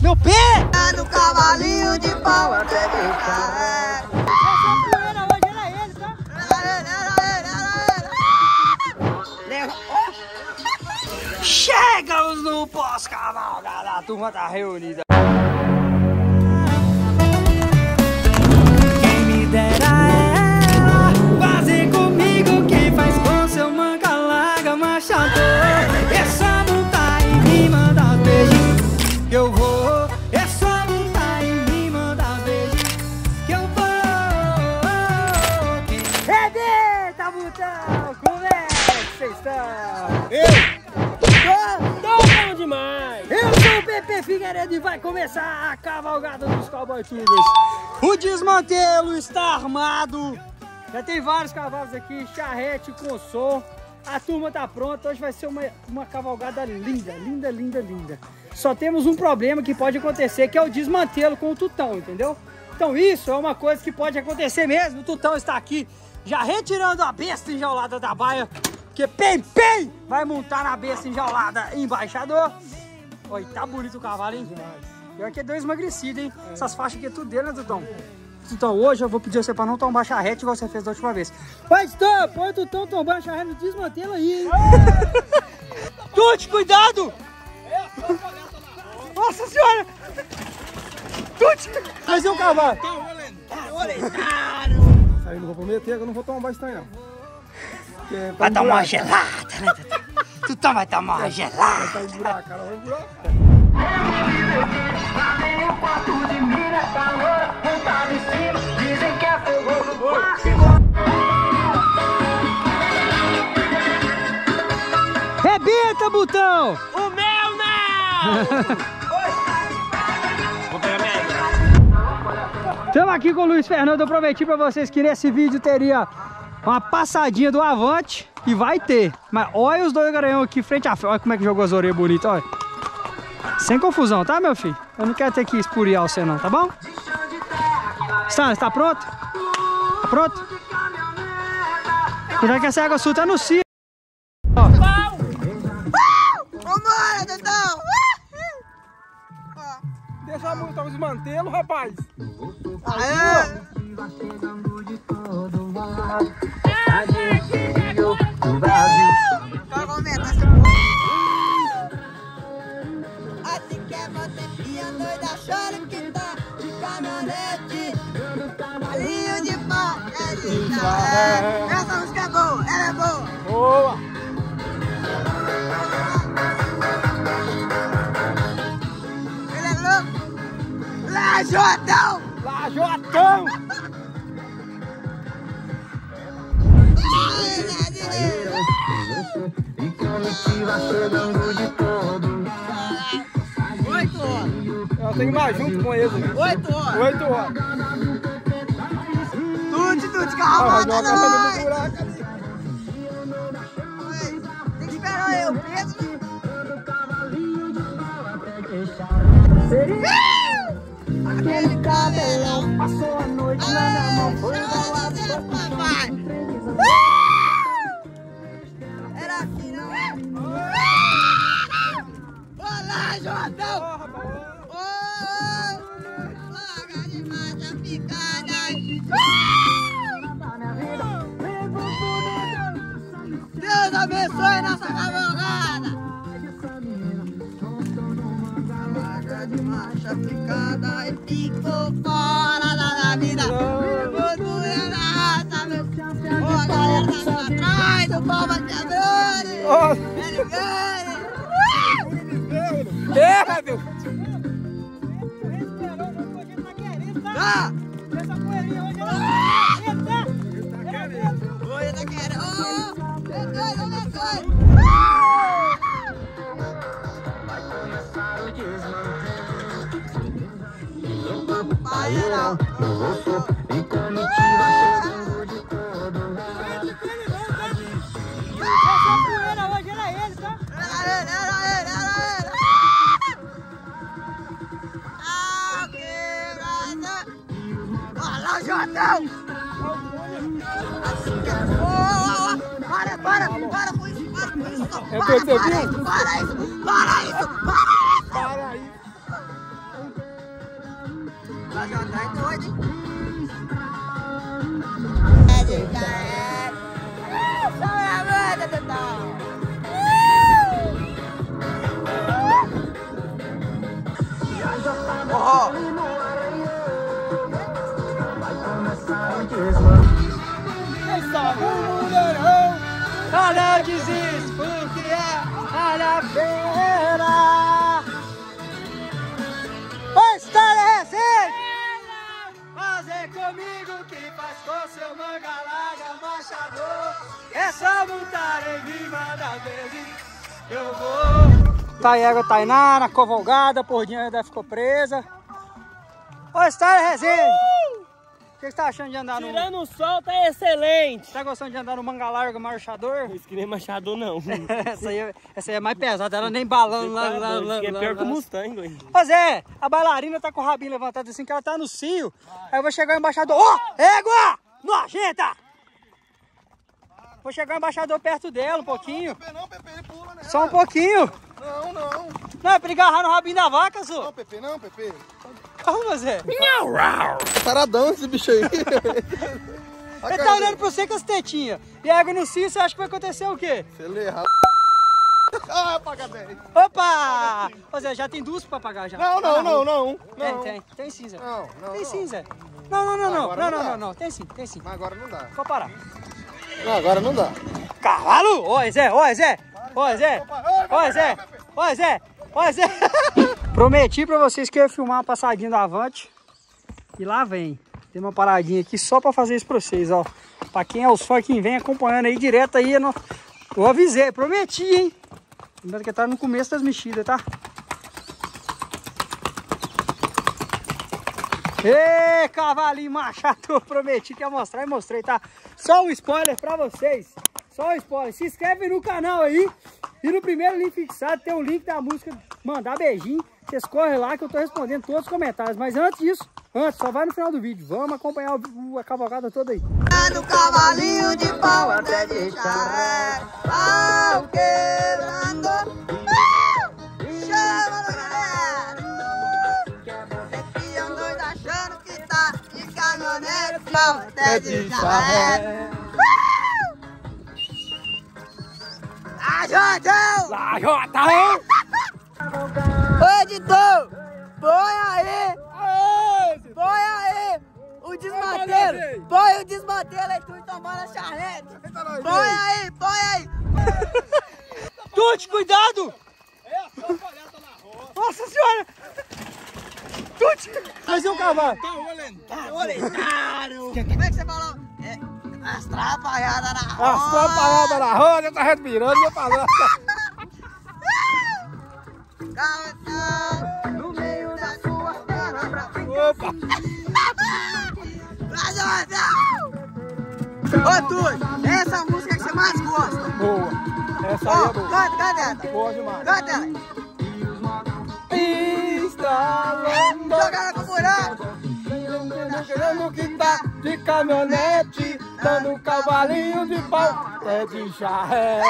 Meu pé! No cavalinho de pau acreditar. Essa poeira hoje era ele, tá? Chegamos no pós-cavalgada, a turma tá reunida. Quem me dera ela fazer comigo que faz com seu manca larga machador. É só montar e me mandar beijinho que eu vou. É só montar e me mandar beijinho que eu vou. Eita, botão! Como é que vocês estão? Tô bom demais! Eu sou o Pepe Figueiredo e vai começar a cavalgada dos Cowboy Tubers. O desmantelo está armado. Já tem vários cavalos aqui, charrete com som. A turma tá pronta, hoje vai ser uma cavalgada linda, linda, linda, linda. Só temos um problema que pode acontecer, que é o desmantelo com o tutão, entendeu? Então isso é uma coisa que pode acontecer mesmo. O tutão está aqui já retirando a besta enjaulada da baia, porque Pem vai montar na besta enjaulada embaixador. Olha, tá bonito o cavalo, hein? Pior que é dois emagrecidos, hein? Essas faixas aqui é tudo dele, né, Tutão? Tutão, hoje eu vou pedir você pra não tombar charrete igual você fez da última vez. Vai, Tutão, põe o Tutão tombando a charrete no desmantelo aí, hein? Tuti, cuidado! Nossa senhora! Tuti! Mas é um cavalo! Isso aí não vou prometer que eu não vou tomar mais tanto, não. Vai tomar uma gelada, né, Tutão? Tutão vai tomar uma gelada. Vai esburar, cara, vai esburar. Rebenta, botão! O meu não! Estamos aqui com o Luiz Fernando. Eu prometi pra vocês que nesse vídeo teria uma passadinha do Avante. E vai ter. Mas olha os dois garanhão aqui frente a frente. Olha como é que jogou as orelhas bonitas, olha. Sem confusão, tá, meu filho? Eu não quero ter que espuriar você não, tá bom? Stan, tá pronto? Tá pronto? Cuidado que essa água sul tá no cio. Vambora, Tutão! Deixa muito o desmantelo, rapaz. Aê! Assim que é você e a doida chora que tá de caminhonete, cavalinho de pau, essa música é boa, ela é boa. Boa! Ele é louco. Lajotão! Lajotão! E comitiva chegando de todo. 8 horas. Eu tenho que ir mais junto com eles. 8 horas. 8 horas. Tudo, carramada Joga não no vai. buraco ali. Tem que esperar eu, Pedro. Aquele cabelão Passou a noite na minha mão, foi papai. Era aqui, não é? Olá, Jordão! Larga demais a picada. Deus abençoe nossa cavalgada. Larga demais a picada e ficou fora da vida. Orgulho na raça, meu. Ó, a galera tá atrás do pau batedores. Ó. É, meu! Tá! Essa poeirinha hoje ela Oi, tá querendo. É doido, é doido. Vai, geral. E comitiva chegando de todo. Essa poeira hoje era ele, tá? Era ele. Ah, quebrada. Olha lá o Jordão. Assim que é boa. Para com isso, para com isso. É, você viu? Para isso. Para aí. não desiste, porque vale a pena. Oi, História Recente! Fazer comigo que faz com seu manga larga marchador. É só montar em cima da vez. Eu vou. Taiego Tainá na cavalgada, por diante ficou presa. Ô, História Resende! O que você tá achando de andar no... Tirando o sol, tá excelente. Tá gostando de andar no manga larga marchador? Isso que nem machador, não. essa aí é mais pesada, ela nem balando lá. É pior que o Mustang, velho. Ô Zé, a bailarina tá com o rabinho levantado assim que ela tá no cio. Aí eu vou chegar o embaixador. Ó, égua! Nojenta! Vou chegar o embaixador perto dela um pouquinho. Não, Pepe, ele pula, né? Só um pouquinho. Não. Não, é pra ele agarrar no rabinho da vaca, só. Não, Pepe, não, Pepe. Calma, Zé. Taradão esse bicho aí. Ele tá olhando pra você com as tetinhas. E a água no cio, você acha que vai acontecer o quê? Se ele errar... Ah, paga 10. Opa! Ô Zé, já tem duas pra pagar já. Não. Tem sim, Zé. Não. Tem sim, Zé. Não. Tem sim. Mas agora não dá. Vou parar. Não, agora não dá. Cavalo! Oi, Zé! Prometi pra vocês que eu ia filmar uma passadinha da Avante. E lá vem. Tem uma paradinha aqui só pra fazer isso pra vocês, ó. Pra quem é os fãs que vem acompanhando aí direto aí. Eu avisei, prometi, hein? Lembrando que tá no começo das mexidas, tá? Ê, cavalinho machado, prometi que ia mostrar e mostrei, tá? Só um spoiler pra vocês. Só um spoiler. Se inscreve no canal aí. E no primeiro link fixado tem o link da música Mandar Beijinho. Vocês correm lá que eu tô respondendo todos os comentários. Mas antes disso, só vai no final do vídeo. Vamos acompanhar a cavalgada toda aí. Do cavalinho de pau até de charé, pau quebrando, chama a galera. Esse dois achando que tá de caminhonete, pau até de charé. Lajotão! Ô editor, põe aí o desmantelo, põe o desmantelo aí, tu tomando a charrete. Põe aí. Tuti, cuidado! Nossa senhora! Tuti! Mas é um cavalo! Como é que você falou? As trapalhadas na roda. As trapalhadas na roda, tá respirando, meu falando. No meio das suas pernas pra Opa! Ô, Tuti, essa música que você mais gosta. Boa! Essa aí é boa. Canta ela. Boa demais. Canta ela. Estralando, Joga no buraco. querendo que tá de caminhonete, dando cavalinho de pau, é de charré.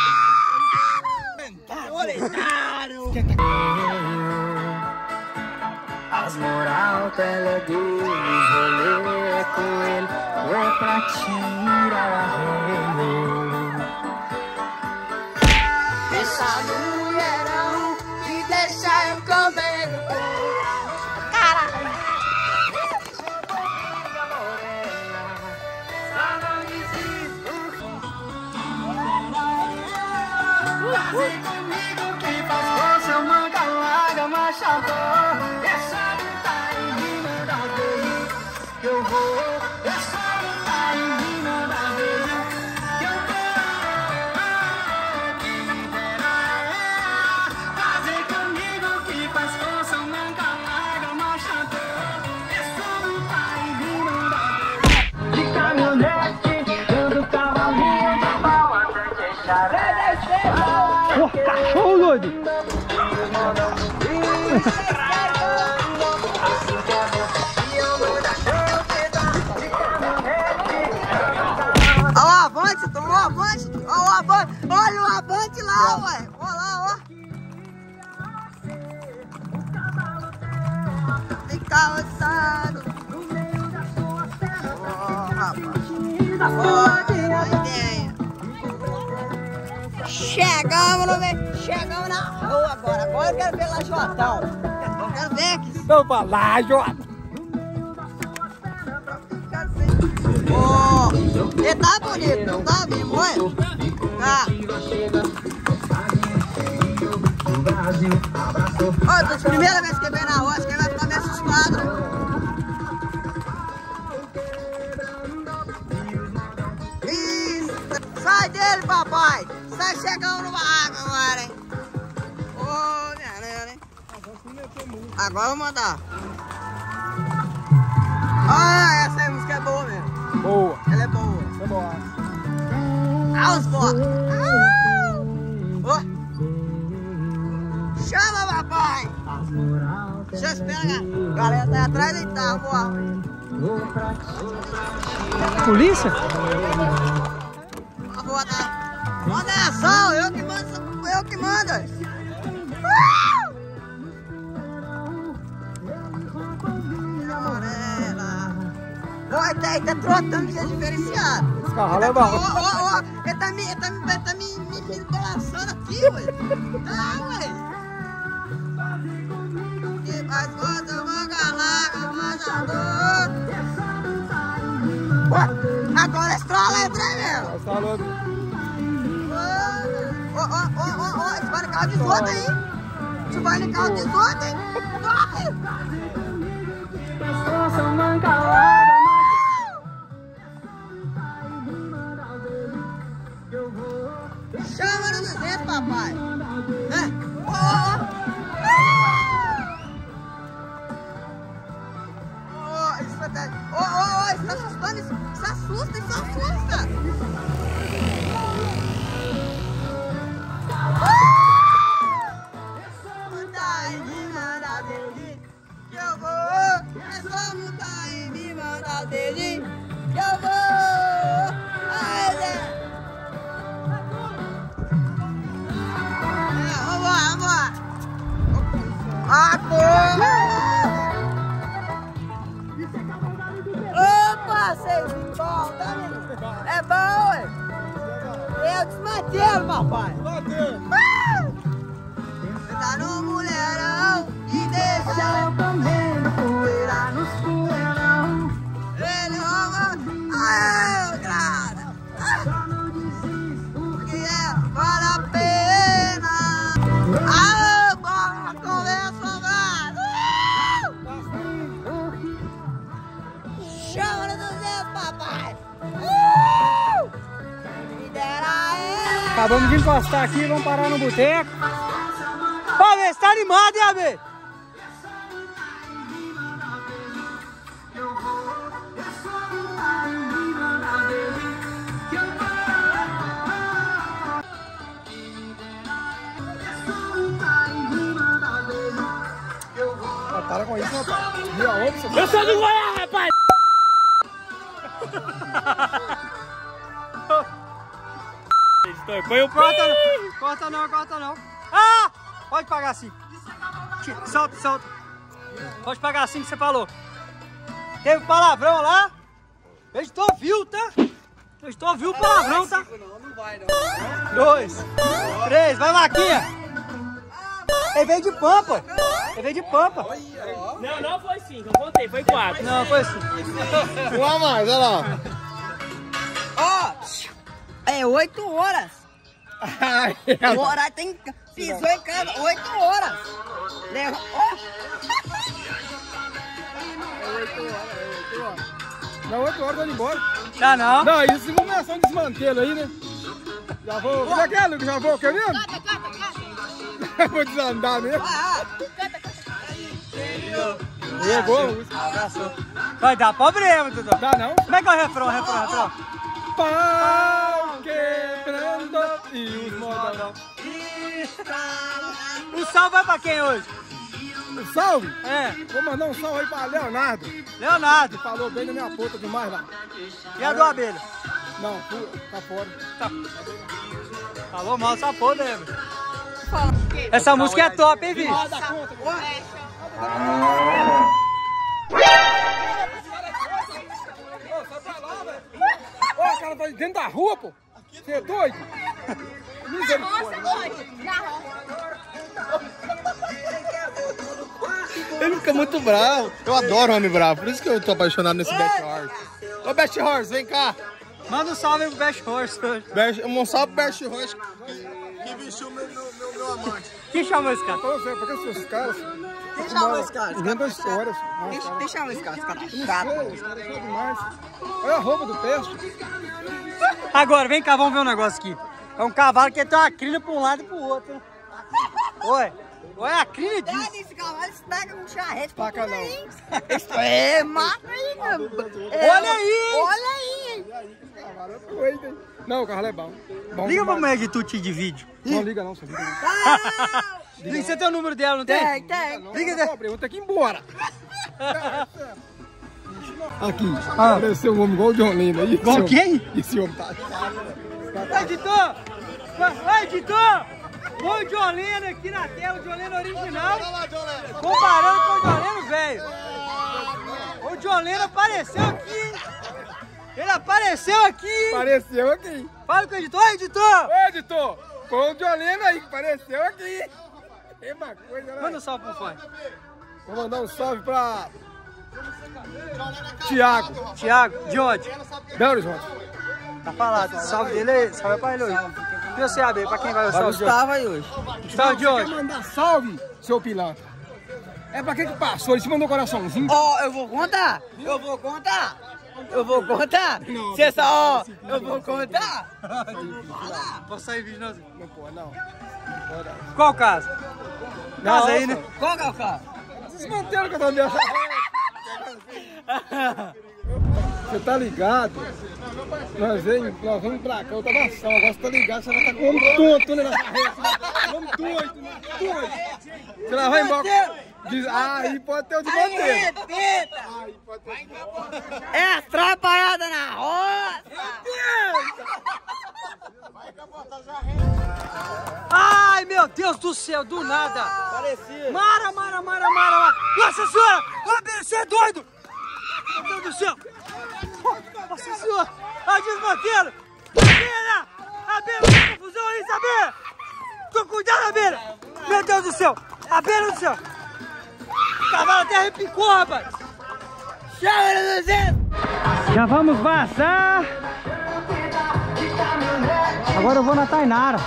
As moral teledeles, rolê com ele, ou é pra tirar arreio. Essa mulherão que deixa eu comer. Vem comigo que faz com seu manga larga marchador. É só botar em mim, mandar beijo que eu vou. É só botar em mim, mandar beijo que eu vou. Quem dera fazer comigo que faz com seu manga larga marchador. É só botar em mim, mandar beijo de caminhonete, dando cavalinho de pau até de charé. Cachorro doido! Olha o avante, tomou o avante. Olha o avante lá, ué. Olha lá, ó. Fica ossado. Ó, rapaz. Boa ideia. Chegamos na rua agora. Agora eu quero ver lá Jotão. Eu quero ver aqui. Vamos lá, Jota! Ó. Ele tá bonito, não tá mesmo, olha? Tá. Olha, a primeira vez que eu venho na roça, que ele vai ficar meio assustado. Isso. Sai dele, papai. Sai chegando no barraco agora, hein? Ô, minha nena, hein? Agora eu vou mandar. Ah, essa aí, música é boa mesmo. Boa. Ela é boa. É boa. Aos botas. Chama, papai. Deixa eu esperar. A galera tá atrás então, boa. Polícia? A boa tá. Manda ação, eu que mando, eu que mando. Olha, ele tá trotando de jeito diferenciado. Esse carro é bom. Ele tá me balançando aqui, ué. Tá, ué. Que faz conta, manga larga, manjador. Ué, agora estrala, entra mesmo. Estralou. Isso vai no carro de outro, hein? Isso vai no carro de outro, hein? Chama no 200, papai. Isso tá assustando, isso assusta, isso assusta. Mudar e me mandar dele, que eu vou. É só mudar e me mandar dele, que eu vou. Vambora. Opa, vocês bom, tá, menino? É bom, ué. Eu desmantelo, papai. Você tá no mulherão e deixa eu comendo poeira nos poeirão. Ele rouba, eu grado. Porque vale a pena. Bora, conversa, mano. Chama no 200, papai. Me dera ele. Acabamos de encostar aqui, vamos parar no boteco. Ô, Abê, você tá animado, hein, Abê? Para com isso, rapaz. Viu a opção? Eu sou do Goiás, rapaz! Põe o Corta não. Ah! Pode pagar assim. Solta. Pode pagar assim que você falou. Teve palavrão lá? Eu estou ouvindo, tá? Eu estou ouvindo o palavrão, tá? Não vai não. 2, 3, vai Maquinha. Ele veio de Pampa. Não foi 5, eu contei, foi 4. Não, foi assim. Um a mais, olha lá. É 8 horas. Ai, Agora tem pisou em casa 8 horas. Leva. Não, 8 horas, vou embora. Tá não? Não, isso se começar um desmantelo aí, né? Já vou. Já quer, Lucas? Já vou, quer mesmo? Canta. Vou desandar mesmo. Canta. Pegou. Vai dar problema, Dudu. Dá não? Como é que é o refrão? Pau quebrando e os modão. O salve vai pra quem hoje? O salve? É, Vou mandar um salve aí pra Leonardo. Leonardo. Falou bem na minha ponta demais lá. E a do Abelha? Não, tá fora. Falou mal essa porra, né? Essa música é top, hein, Vi? Dá conta, Ó, o cara tá dentro da rua, pô. Você é doido? Ele fica muito bravo. Eu adoro homem bravo, por isso que eu tô apaixonado nesse Best Horse. Ô, Best Horse, vem cá. Manda um salve aí pro Best Horse hoje. Um salve pro Best Horse que vestiu meu amante. Quem chamou esse cara? Eu sei, porque esses caras... Quem chamou esse cara? Inventa histórias. Quem chamou esse cara? Esse cara é Os chato. caras são demais. Olha a roupa do peixe. Agora, vem cá, vamos ver um negócio aqui. É um cavalo que tem uma crina pra um lado e pro outro, hein? Oi. Olha a crina disso. Esse cavalo pega um charrete pra Taca tudo não. aí. É, mata aí, meu. Olha aí. Olha aí. Não, o cavalo é bom. Liga pra mulher de tuti de vídeo. Não liga não, você liga não. Liga, você tem o número dela, não tem? Tem. Liga dela. Eu vou ter que ir embora. Aqui, apareceu um homem igual o John Lennon aí. Igual quem? Esse homem tá... Editor! Vai, editor! Põe o John Lennon aqui na tela, o John Lennon original, comparando com o John Lennon velho. O John Lennon apareceu aqui, hein? Ele apareceu aqui! Apareceu aqui. Fala com o editor, editor! Ô, editor, foi o John Lennon aí que apareceu aqui. É uma coisa, né? Manda um salve pro fã. Vou mandar um salve pra... Tiago, De onde? Belo Horizonte. Tá falado, salve dele aí, salve pra ele hoje. E você, AB, pra quem vai o salve de hoje? Gustavo aí hoje. Salve de Quer hoje? mandar salve, seu pilantra? É pra quem que passou? Ele se mandou coraçãozinho. Ó, eu vou contar. Você só, ó, eu vou contar. Posso sair vídeo não? Não pode, não. Qual o caso? Casa aí, né? Qual que é o carro? Vocês manteram que eu tô dentro. Você tá ligado? Nós vamos pra cá, eu tava ação. Agora você tá ligado, você vai estar como tonto, né, nessa reta. Vamos doido, né? Doido. Você lá vai embora. Diz, aí pode ter o de manter. É atrapalhada na roça. Ai, meu Deus do céu, do nada. Parecia. Mara. Nossa senhora, você é doido. Meu Deus do céu. Nossa senhora, a desmantelo. A beira, tá confusão aí, saber. Tô cuidado, a beira. Meu Deus do céu, a beira do céu. O cavalo até repicou, rapaz. Chama, Zé. Já vamos vazar. Agora eu vou na Tainara.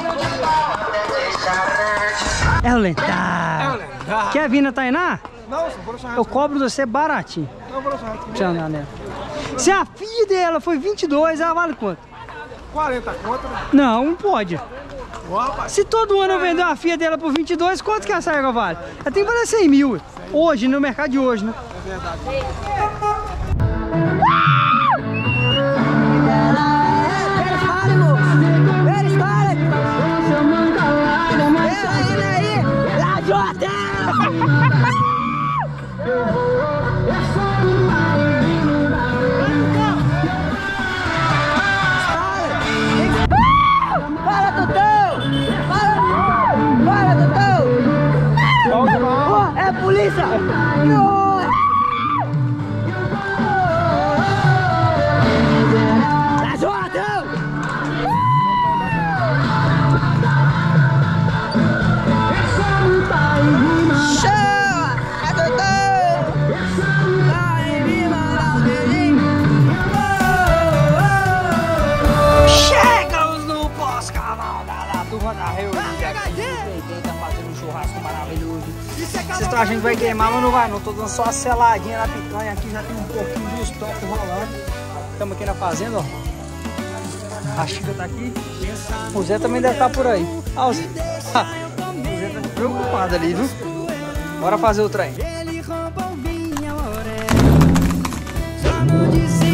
É o lendário. Quer vir na Tainá? Não, só vou deixar. Eu cobro de você baratinho. Não, vou deixar. Deixa eu andar nela. Se a filha dela foi 22, ela vale quanto? 40 conto, né? Não pode. Ó, rapaz. Se todo ano eu vender uma filha dela por 22, quanto que a saia vale? Ela tem que valer 100 mil. Hoje, no mercado de hoje, né? É verdade. É polícia! Chegamos no pós-carnaval da turma da reunião. Tá fazendo um churrasco maravilhoso. Vocês estão achando que vai queimar, mas não vai não. Tô dando só uma seladinha na picanha. Aqui já tem um pouquinho de estoque rolando. Estamos aqui na fazenda, ó. A Chica tá aqui. O Zé também deve estar por aí. Ah, o Zé. O Zé tá preocupado ali, viu? Bora fazer o trem. Ele roubou minha orelha. Só não disse